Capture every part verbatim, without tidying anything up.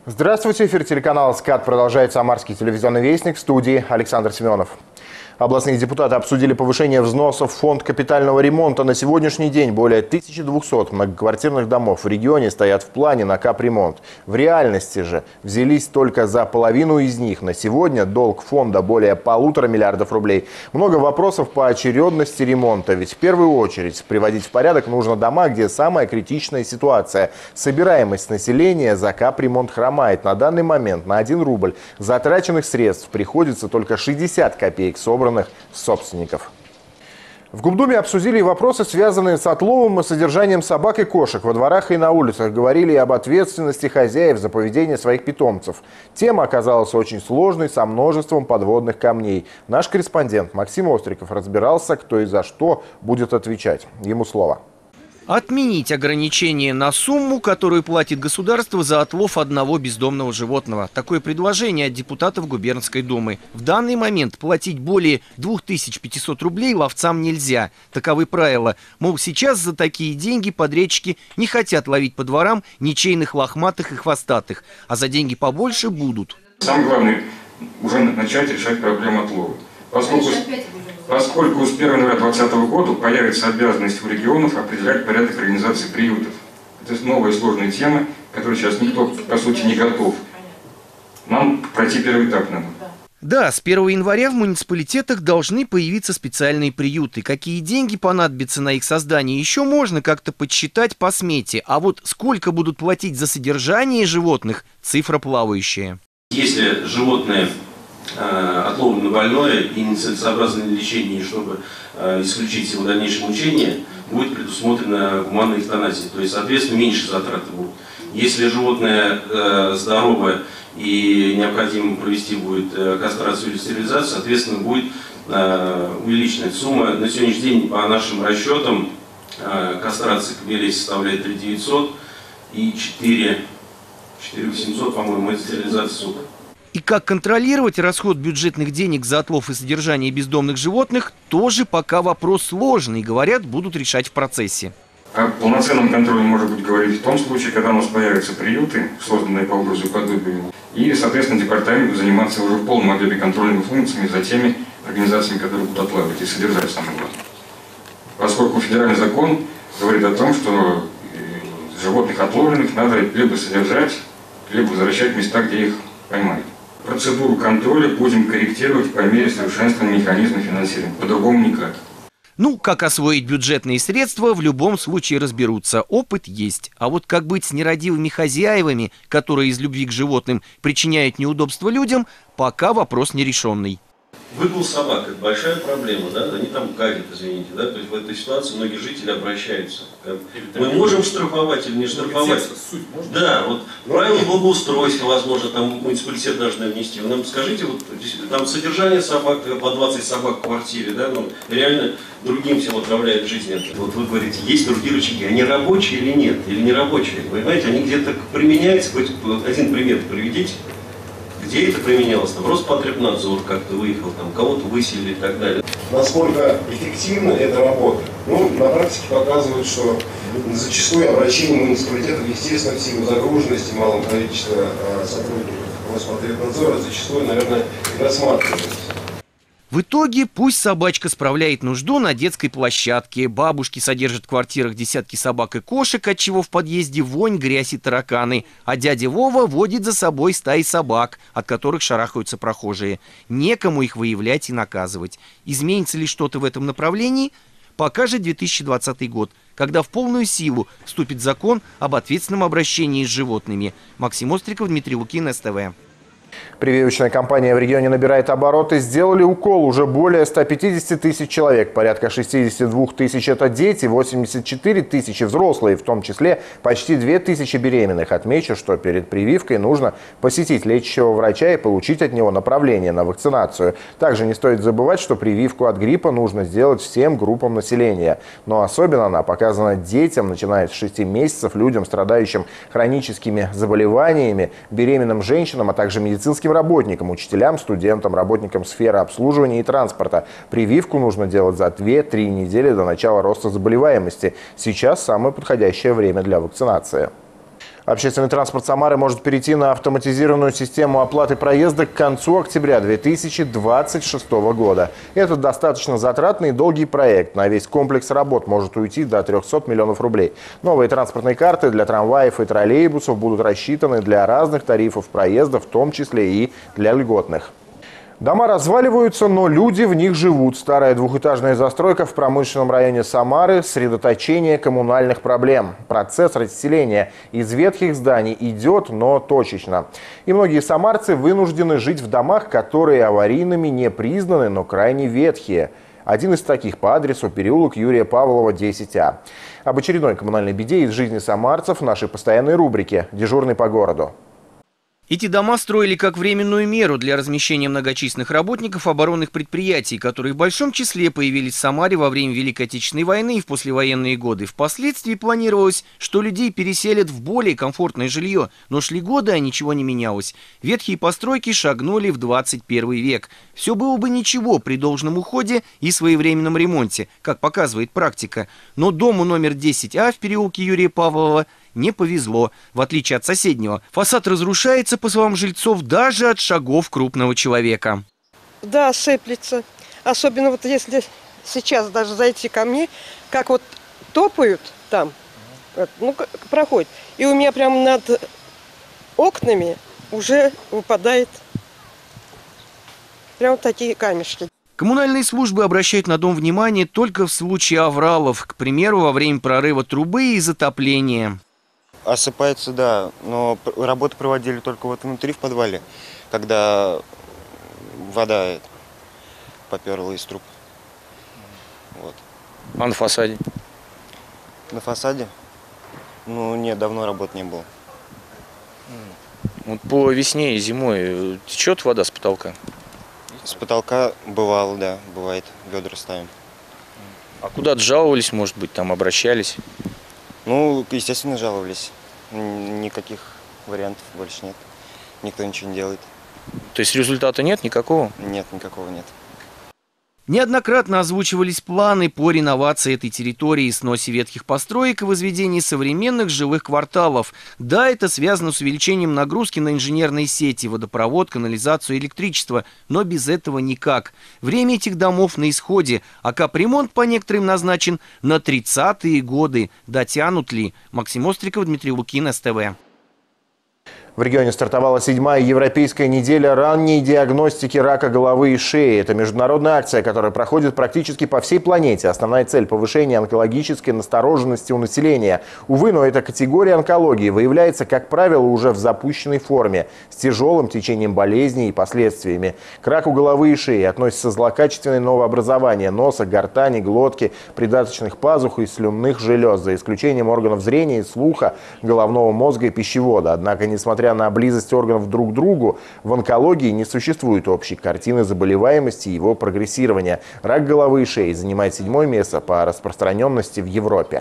Здравствуйте, эфир телеканала СКАТ продолжает Самарский телевизионный вестник, в студии Александр Семенов. Областные депутаты обсудили повышение взносов в фонд капитального ремонта. На сегодняшний день более тысячи двухсот многоквартирных домов в регионе стоят в плане на капремонт. В реальности же взялись только за половину из них. На сегодня долг фонда более полутора миллиардов рублей. Много вопросов по очередности ремонта. Ведь в первую очередь приводить в порядок нужно дома, где самая критичная ситуация. Собираемость населения за капремонт хромает. На данный момент на один рубль затраченных средств приходится только шестьдесят копеек собранных собственников. В Губдуме обсудили вопросы, связанные с отловом и содержанием собак и кошек во дворах и на улицах. Говорили об ответственности хозяев за поведение своих питомцев. Тема оказалась очень сложной, со множеством подводных камней. Наш корреспондент Максим Остриков разбирался, кто и за что будет отвечать. Ему слово. Отменить ограничение на сумму, которую платит государство за отлов одного бездомного животного. Такое предложение от депутатов Губернской думы. В данный момент платить более двух тысяч пятисот рублей ловцам нельзя. Таковы правила. Мол, сейчас за такие деньги подрядчики не хотят ловить по дворам ничейных лохматых и хвостатых. А за деньги побольше будут. Самое главное уже начать решать проблему отлова. Поскольку... Поскольку с первого января две тысячи двадцатого года появится обязанность у регионов определять порядок организации приютов. Это новая сложная тема, которой сейчас никто, по сути, не готов. Нам пройти первый этап надо. Да, с первого января в муниципалитетах должны появиться специальные приюты. Какие деньги понадобятся на их создание, еще можно как-то подсчитать по смете. А вот сколько будут платить за содержание животных, цифра плавающая. Если животное отловлено больное и нецелесообразное лечение, чтобы э, исключить его дальнейшее мучение, будет предусмотрена гуманная эвтаназия. То есть, соответственно, меньше затраты будут. Если животное э, здоровое и необходимо провести будет э, кастрацию или стерилизацию, соответственно, будет э, увеличена сумма. На сегодняшний день, по нашим расчетам, э, кастрация кобелей составляет три тысячи девятьсот и четыре тысячи восемьсот, по-моему, это стерилизация суток. И как контролировать расход бюджетных денег за отлов и содержание бездомных животных, тоже пока вопрос сложный. Говорят, будут решать в процессе. О полноценном контроле может быть говорить в том случае, когда у нас появятся приюты, созданные по образу и подобию, и, соответственно, департамент будет заниматься уже в полном объеме контрольными функциями за теми организациями, которые будут отлавливать и содержать, самое главное. Поскольку федеральный закон говорит о том, что животных отловленных надо либо содержать, либо возвращать в места, где их поймают. Процедуру контроля будем корректировать по мере совершенствования механизма финансирования. По-другому никак. Ну, как освоить бюджетные средства, в любом случае разберутся. Опыт есть. А вот как быть с нерадивыми хозяевами, которые из любви к животным причиняют неудобства людям, пока вопрос нерешенный. Выгул собак – это большая проблема, да? Они там гадят, извините, да? То есть в этой ситуации многие жители обращаются. Мы можем штрафовать или не штрафовать? Да, вот правила благоустройства, возможно, там муниципалитет должны внести. Вы нам скажите, вот там содержание собак, по двадцать собак в квартире, да? Ну, реально другим всем отравляет жизнь это. Вот вы говорите, есть другие рычаги, они рабочие или нет, или не рабочие? Вы понимаете, они где-то применяются, хоть один пример приведите. Где это применялось? Там Роспотребнадзор как-то выехал, там кого-то выселили и так далее. Насколько эффективна эта работа? Ну, на практике показывают, что зачастую обращения муниципалитетов, естественно, в силу загруженности, малого количества сотрудников Роспотребнадзора, зачастую, наверное, не рассматриваются. В итоге пусть собачка справляет нужду на детской площадке. Бабушки содержат в квартирах десятки собак и кошек, отчего в подъезде вонь, грязь и тараканы. А дядя Вова водит за собой стаи собак, от которых шарахаются прохожие. Некому их выявлять и наказывать. Изменится ли что-то в этом направлении? Покажет две тысячи двадцатый год, когда в полную силу вступит закон об ответственном обращении с животными. Максим Остриков, Дмитрий Лукин, СТВ. Прививочная кампания в регионе набирает обороты. Сделали укол уже более ста пятидесяти тысяч человек. Порядка шестидесяти двух тысяч – это дети, восемьдесят четыре тысячи взрослые, в том числе почти две тысячи беременных. Отмечу, что перед прививкой нужно посетить лечащего врача и получить от него направление на вакцинацию. Также не стоит забывать, что прививку от гриппа нужно сделать всем группам населения. Но особенно она показана детям, начиная с шести месяцев, людям, страдающим хроническими заболеваниями, беременным женщинам, а также медицинским работникам, учителям, студентам, работникам сферы обслуживания и транспорта. Прививку нужно делать за две-три недели до начала роста заболеваемости. Сейчас самое подходящее время для вакцинации. Общественный транспорт Самары может перейти на автоматизированную систему оплаты проезда к концу октября две тысячи двадцать шестого года. Это достаточно затратный и долгий проект. На весь комплекс работ может уйти до трёхсот миллионов рублей. Новые транспортные карты для трамваев и троллейбусов будут рассчитаны для разных тарифов проезда, в том числе и для льготных. Дома разваливаются, но люди в них живут. Старая двухэтажная застройка в промышленном районе Самары – средоточение коммунальных проблем. Процесс расселения из ветхих зданий идет, но точечно. И многие самарцы вынуждены жить в домах, которые аварийными не признаны, но крайне ветхие. Один из таких по адресу переулок Юрия Павлова, десять А. Об очередной коммунальной беде из жизни самарцев в нашей постоянной рубрике «Дежурный по городу». Эти дома строили как временную меру для размещения многочисленных работников оборонных предприятий, которые в большом числе появились в Самаре во время Великой Отечественной войны и в послевоенные годы. Впоследствии планировалось, что людей переселят в более комфортное жилье, но шли годы, а ничего не менялось. Ветхие постройки шагнули в двадцать первый век. Все было бы ничего при должном уходе и своевременном ремонте, как показывает практика. Но дому номер десять А в переулке Юрия Павлова не повезло. В отличие от соседнего, фасад разрушается, по словам жильцов, даже от шагов крупного человека. Да, сыплется. Особенно вот если сейчас даже зайти ко мне, как вот топают там, ну, проходит. И у меня прямо над окнами уже выпадает прям такие камешки. Коммунальные службы обращают на дом внимание только в случае авралов, к примеру, во время прорыва трубы и затопления. Осыпается, да, но работы проводили только вот внутри, в подвале, когда вода поперла из труб. Вот. А на фасаде? На фасаде? Ну, нет, давно работ не было. Вот по весне и зимой течет вода с потолка? С потолка бывало, да, бывает, ведра ставим. А куда-то жаловались, может быть, там обращались? Ну, естественно, жаловались. Никаких вариантов больше нет. Никто ничего не делает. То есть результата нет никакого? Нет, никакого нет. Неоднократно озвучивались планы по реновации этой территории, сносе ветхих построек и возведении современных жилых кварталов. Да, это связано с увеличением нагрузки на инженерные сети, водопровод, канализацию, электричество, но без этого никак. Время этих домов на исходе, а капремонт по некоторым назначен на тридцатые годы. Дотянут ли? Максим Остриков, Дмитрий Лукин, С Т В. В регионе стартовала седьмая европейская неделя ранней диагностики рака головы и шеи. Это международная акция, которая проходит практически по всей планете. Основная цель – повышение онкологической настороженности у населения. Увы, но эта категория онкологии выявляется, как правило, уже в запущенной форме, с тяжелым течением болезней и последствиями. К раку головы и шеи относятся злокачественные новообразования носа, гортани, глотки, придаточных пазух и слюнных желез, за исключением органов зрения и слуха, головного мозга и пищевода. Однако, несмотря на близость органов друг к другу, в онкологии не существует общей картины заболеваемости и его прогрессирования. Рак головы и шеи занимает седьмое место по распространенности в Европе.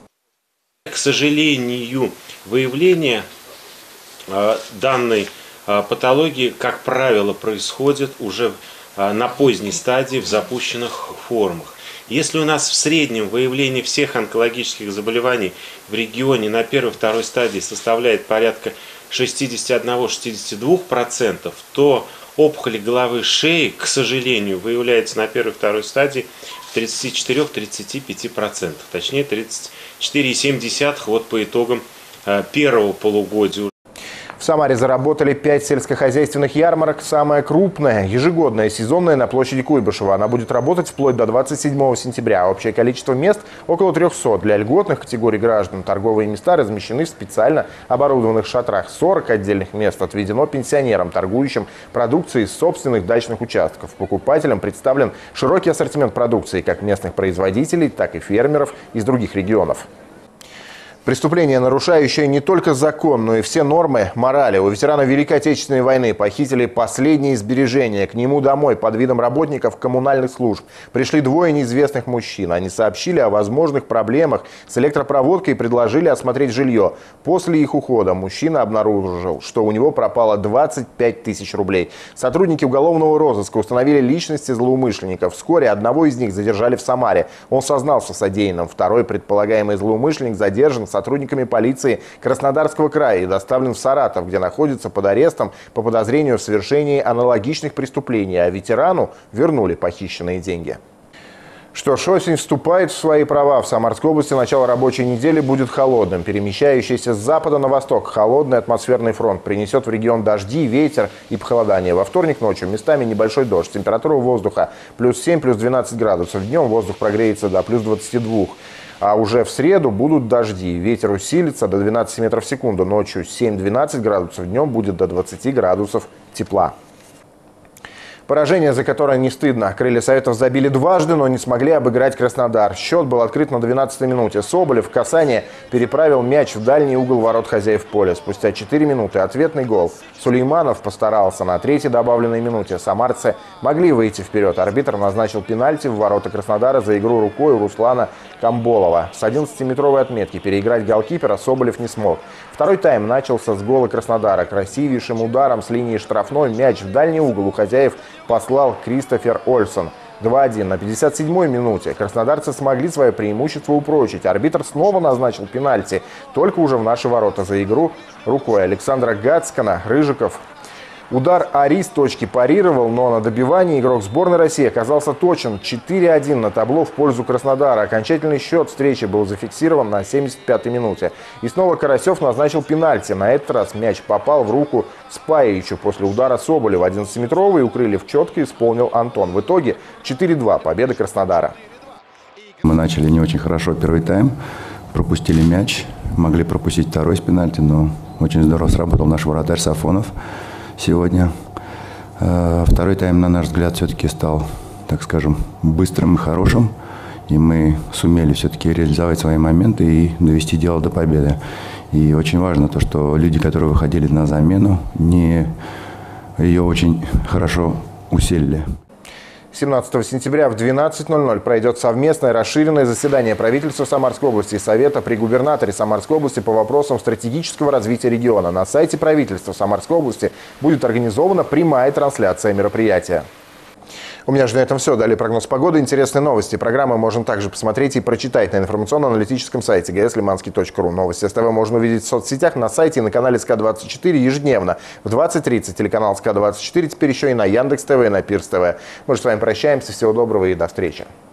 К сожалению, выявление э, данной э, патологии, как правило, происходит уже э, на поздней стадии в запущенных формах. Если у нас в среднем выявление всех онкологических заболеваний в регионе на первой-второй стадии составляет порядка шестьдесят один — шестьдесят два процента, то опухоли головы шеи, к сожалению, выявляется на первой-второй стадии в тридцати четырёх — тридцати пяти процентах, точнее тридцать четыре целых семь десятых вот по итогам первого полугодия. В Самаре заработали пять сельскохозяйственных ярмарок. Самая крупная, ежегодная, сезонная на площади Куйбышева. Она будет работать вплоть до двадцать седьмого сентября. Общее количество мест около трёхсот. Для льготных категорий граждан торговые места размещены в специально оборудованных шатрах. сорок отдельных мест отведено пенсионерам, торгующим продукцией из собственных дачных участков. Покупателям представлен широкий ассортимент продукции как местных производителей, так и фермеров из других регионов. Преступление, нарушающее не только закон, но и все нормы морали. У ветерана Великой Отечественной войны похитили последние сбережения. К нему домой под видом работников коммунальных служб пришли двое неизвестных мужчин. Они сообщили о возможных проблемах с электропроводкой и предложили осмотреть жилье. После их ухода мужчина обнаружил, что у него пропало двадцать пять тысяч рублей. Сотрудники уголовного розыска установили личности злоумышленников. Вскоре одного из них задержали в Самаре. Он сознался в содеянном. Второй предполагаемый злоумышленник задержан с сотрудниками полиции Краснодарского края и доставлен в Саратов, где находится под арестом по подозрению в совершении аналогичных преступлений, а ветерану вернули похищенные деньги. Что ж, осень вступает в свои права. В Самарской области начало рабочей недели будет холодным. Перемещающийся с запада на восток холодный атмосферный фронт принесет в регион дожди, ветер и похолодание. Во вторник ночью местами небольшой дождь. Температура воздуха плюс семь, плюс двенадцать градусов. Днем воздух прогреется до плюс двадцати двух. А уже в среду будут дожди. Ветер усилится до двенадцати метров в секунду. Ночью семь-двенадцать градусов. Днем будет до двадцати градусов тепла. Поражение, за которое не стыдно. Крылья Советов забили дважды, но не смогли обыграть Краснодар. Счет был открыт на двенадцатой минуте. Соболев в касание переправил мяч в дальний угол ворот хозяев поля. Спустя четыре минуты ответный гол. Сулейманов постарался. На третьей добавленной минуте самарцы могли выйти вперед. Арбитр назначил пенальти в ворота Краснодара за игру рукой у Руслана Камболова. С одиннадцатиметровой отметки переиграть голкипера Соболев не смог. Второй тайм начался с гола Краснодара. Красивейшим ударом с линии штрафной мяч в дальний угол у хозяев послал Кристофер Ольсон. два один. На пятьдесят седьмой минуте краснодарцы смогли свое преимущество упрочить. Арбитр снова назначил пенальти, только уже в наши ворота за игру рукой Александра Гацкана. Рыжиков удар Ари с точки парировал, но на добивании игрок сборной России оказался точен. четыре один на табло в пользу Краснодара. Окончательный счет встречи был зафиксирован на семьдесят пятой минуте. И снова Карасев назначил пенальти. На этот раз мяч попал в руку Спаевичу после удара Соболева. одиннадцатиметровый у крыльев четко исполнил Антон. В итоге четыре два. Победа Краснодара. Мы начали не очень хорошо первый тайм. Пропустили мяч. Могли пропустить второй с пенальти, но очень здорово сработал наш вратарь Сафонов сегодня. Второй тайм, на наш взгляд, все-таки стал, так скажем, быстрым и хорошим. И мы сумели все-таки реализовать свои моменты и довести дело до победы. И очень важно то, что люди, которые выходили на замену, не ее очень хорошо усилили. семнадцатого сентября в двенадцать ноль ноль пройдет совместное расширенное заседание правительства Самарской области и Совета при губернаторе Самарской области по вопросам стратегического развития региона. На сайте правительства Самарской области будет организована прямая трансляция мероприятия. У меня же на этом все. Далее прогноз погоды, интересные новости. Программы можно также посмотреть и прочитать на информационно-аналитическом сайте гэ эс лиманский точка ру. Новости СТВ можно увидеть в соцсетях, на сайте и на канале СК двадцать четыре ежедневно. В двадцать тридцать телеканал СК двадцать четыре, теперь еще и на Яндекс.ТВ и на Пирс ТВ. Мы же с вами прощаемся. Всего доброго и до встречи.